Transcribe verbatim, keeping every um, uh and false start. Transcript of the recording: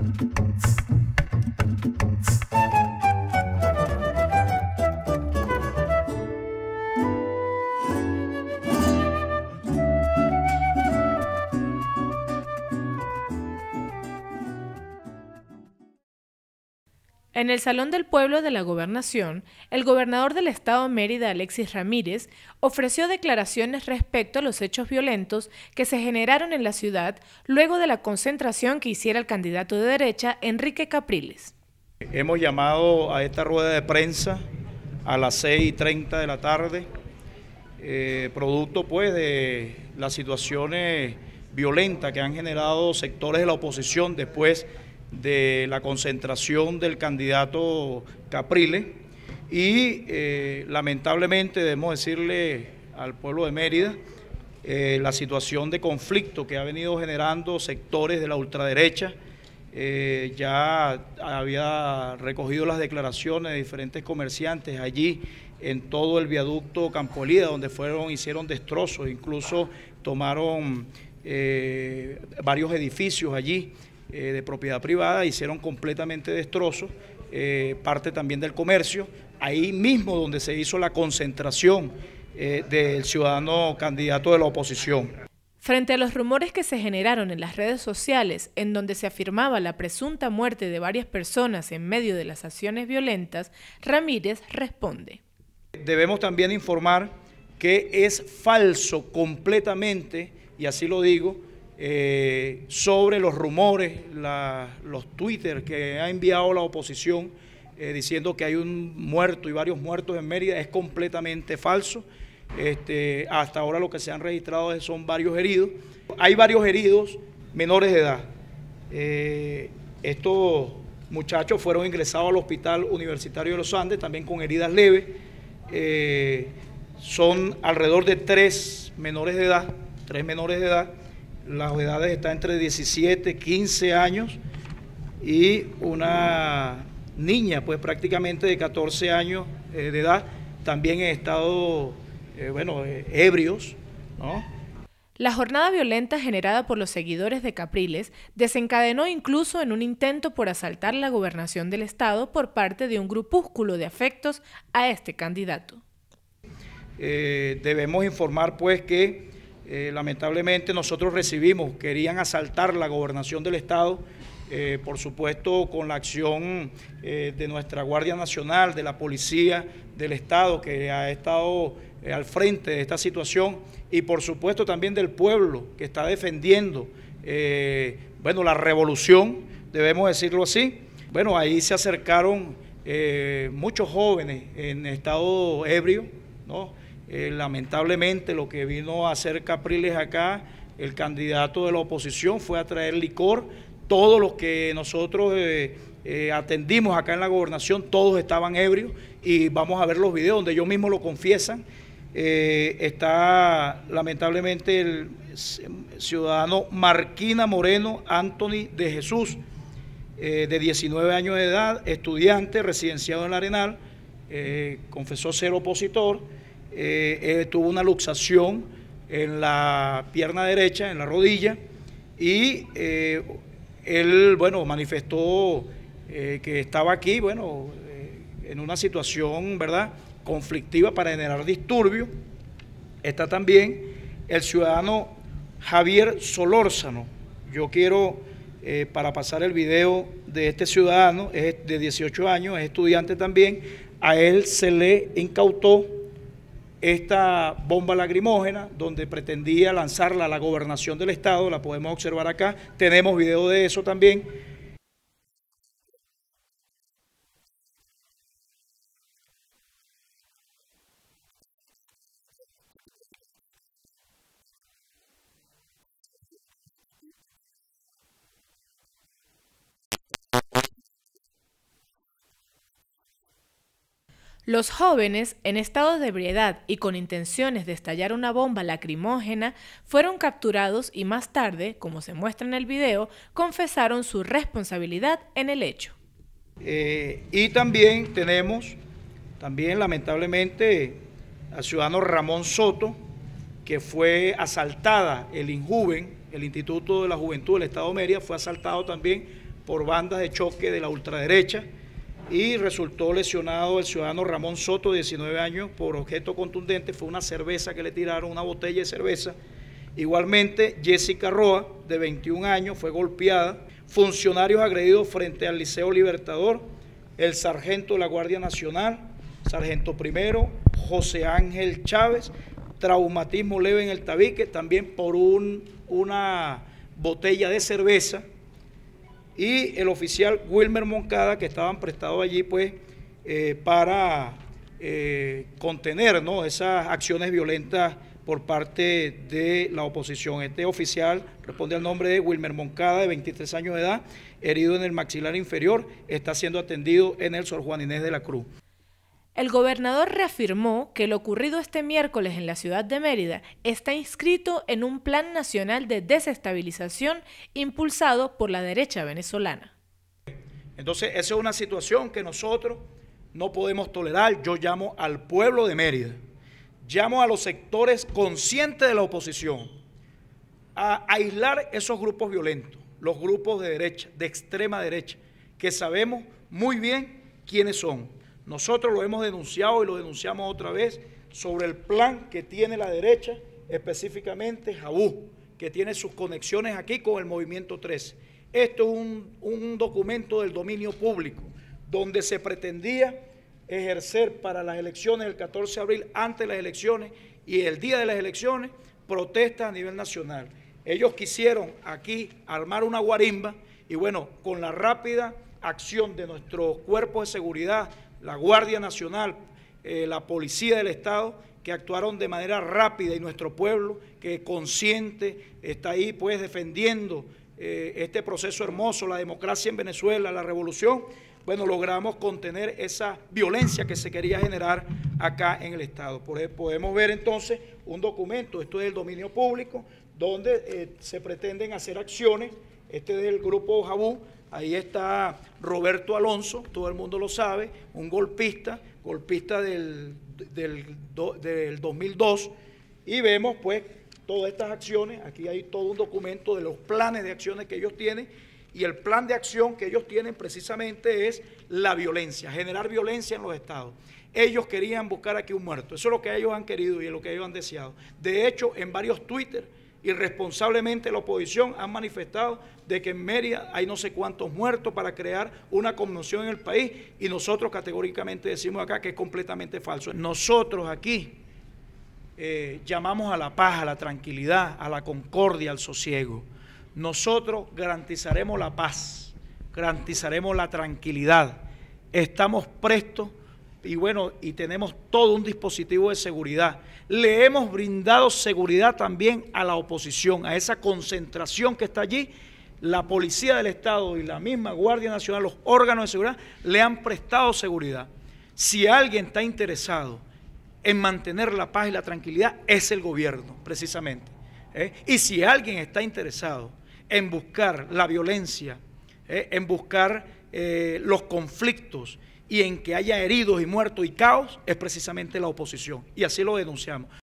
En el Salón del Pueblo de la Gobernación, el gobernador del estado Mérida, Alexis Ramírez, ofreció declaraciones respecto a los hechos violentos que se generaron en la ciudad luego de la concentración que hiciera el candidato de derecha, Enrique Capriles. Hemos llamado a esta rueda de prensa a las seis y treinta de la tarde, eh, producto pues de las situaciones violentas que han generado sectores de la oposición después de la concentración del candidato Capriles y eh, lamentablemente debemos decirle al pueblo de Mérida eh, la situación de conflicto que ha venido generando sectores de la ultraderecha. Eh, ya había recogido las declaraciones de diferentes comerciantes allí en todo el viaducto Campo Elías, donde fueron, hicieron destrozos, incluso tomaron eh, varios edificios allí eh, de propiedad privada, hicieron completamente destrozos, eh, parte también del comercio, ahí mismo donde se hizo la concentración eh, del ciudadano candidato de la oposición. Frente a los rumores que se generaron en las redes sociales, en donde se afirmaba la presunta muerte de varias personas en medio de las acciones violentas, Ramírez responde. Debemos también informar que es falso completamente, y así lo digo, eh, sobre los rumores, la, los Twitter que ha enviado la oposición eh, diciendo que hay un muerto y varios muertos en Mérida, es completamente falso. Este, hasta ahora lo que se han registrado son varios heridos. Hay varios heridos menores de edad. Eh, estos muchachos fueron ingresados al Hospital Universitario de los Andes, también con heridas leves. Eh, son alrededor de tres menores de edad, tres menores de edad. Las edades están entre diecisiete, quince años y una niña, pues prácticamente de catorce años eh, de edad, también en estado Eh, bueno, eh, ebrios, ¿no? La jornada violenta generada por los seguidores de Capriles desencadenó incluso en un intento por asaltar la gobernación del estado por parte de un grupúsculo de afectos a este candidato. Eh, debemos informar pues que eh, lamentablemente nosotros recibimos, querían asaltar la gobernación del estado, eh, por supuesto con la acción eh, de nuestra Guardia Nacional, de la Policía del Estado que ha estado eh, al frente de esta situación y por supuesto también del pueblo que está defendiendo eh, bueno, la revolución, debemos decirlo así. Bueno, ahí se acercaron eh, muchos jóvenes en estado ebrio, ¿no? Eh, lamentablemente lo que vino a hacer Capriles acá, el candidato de la oposición, fue a traer licor. Todos los que nosotros eh, eh, atendimos acá en la gobernación, todos estaban ebrios y vamos a ver los videos donde ellos mismos lo confiesan. Eh, está lamentablemente el ciudadano Marquina Moreno Anthony de Jesús, eh, de diecinueve años de edad, estudiante, residenciado en el Arenal, eh, confesó ser opositor, eh, eh, tuvo una luxación en la pierna derecha, en la rodilla, y eh, él, bueno, manifestó eh, que estaba aquí, bueno, eh, en una situación, ¿verdad?, conflictiva para generar disturbios. Está también el ciudadano Javier Solórzano. Yo quiero, eh, para pasar el video de este ciudadano, es de dieciocho años, es estudiante también, a él se le incautó esta bomba lacrimógena donde pretendía lanzarla a la gobernación del estado, la podemos observar acá, tenemos video de eso también. Los jóvenes, en estado de ebriedad y con intenciones de estallar una bomba lacrimógena, fueron capturados y más tarde, como se muestra en el video, confesaron su responsabilidad en el hecho. Eh, y también tenemos, también lamentablemente, al ciudadano Ramón Soto, que fue asaltada, el INJUVEN, el Instituto de la Juventud del Estado de Mérida, fue asaltado también por bandas de choque de la ultraderecha y resultó lesionado el ciudadano Ramón Soto, de diecinueve años, por objeto contundente, fue una cerveza que le tiraron, una botella de cerveza. Igualmente, Jessica Roa, de veintiún años, fue golpeada. Funcionarios agredidos frente al Liceo Libertador, el sargento de la Guardia Nacional, sargento primero, José Ángel Chávez, traumatismo leve en el tabique, también por un, una botella de cerveza, y el oficial Wilmer Moncada, que estaban prestados allí pues eh, para eh, contener, ¿no?, esas acciones violentas por parte de la oposición. Este oficial responde al nombre de Wilmer Moncada, de veintitrés años de edad, herido en el maxilar inferior, está siendo atendido en el Sor Juan Inés de la Cruz. El gobernador reafirmó que lo ocurrido este miércoles en la ciudad de Mérida está inscrito en un plan nacional de desestabilización impulsado por la derecha venezolana. Entonces, esa es una situación que nosotros no podemos tolerar. Yo llamo al pueblo de Mérida, llamo a los sectores conscientes de la oposición a aislar esos grupos violentos, los grupos de derecha, de extrema derecha, que sabemos muy bien quiénes son. Nosotros lo hemos denunciado y lo denunciamos otra vez sobre el plan que tiene la derecha, específicamente Jabú, que tiene sus conexiones aquí con el Movimiento trece. Esto es un, un documento del dominio público, donde se pretendía ejercer para las elecciones del catorce de abril, antes de las elecciones y el día de las elecciones, protestas a nivel nacional. Ellos quisieron aquí armar una guarimba y bueno, con la rápida acción de nuestros cuerpos de seguridad, la Guardia Nacional, eh, la Policía del Estado, que actuaron de manera rápida, y nuestro pueblo, que consciente, está ahí pues defendiendo eh, este proceso hermoso, la democracia en Venezuela, la revolución, bueno, logramos contener esa violencia que se quería generar acá en el Estado. Por eso podemos ver entonces un documento, esto es el dominio público, donde eh, se pretenden hacer acciones, este es del grupo Jabú. Ahí está Roberto Alonso, todo el mundo lo sabe, un golpista, golpista del, del, del dos mil dos, y vemos pues todas estas acciones. Aquí hay todo un documento de los planes de acciones que ellos tienen, y el plan de acción que ellos tienen precisamente es la violencia, generar violencia en los estados. Ellos querían buscar aquí un muerto, eso es lo que ellos han querido y es lo que ellos han deseado. De hecho, en varios Twitter, irresponsablemente la oposición han manifestado de que en Mérida hay no sé cuántos muertos para crear una conmoción en el país, y nosotros categóricamente decimos acá que es completamente falso. Nosotros aquí eh, llamamos a la paz, a la tranquilidad, a la concordia, al sosiego. Nosotros garantizaremos la paz, garantizaremos la tranquilidad, estamos prestos y bueno, y tenemos todo un dispositivo de seguridad. Le hemos brindado seguridad también a la oposición, a esa concentración que está allí. La Policía del Estado y la misma Guardia Nacional, los órganos de seguridad, le han prestado seguridad. Si alguien está interesado en mantener la paz y la tranquilidad, es el gobierno, precisamente. ¿eh? Y si alguien está interesado en buscar la violencia, ¿eh? en buscar eh, los conflictos, y en que haya heridos y muertos y caos, es precisamente la oposición, y así lo denunciamos.